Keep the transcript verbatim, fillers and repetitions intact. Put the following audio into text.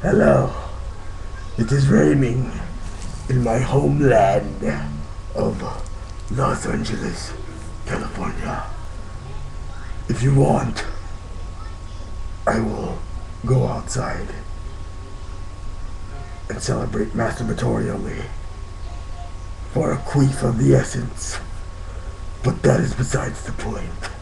Hello. It is raining in my homeland of Los Angeles, California. If you want, I will go outside and celebrate masturbatorially for a queef of the essence. But that is besides the point.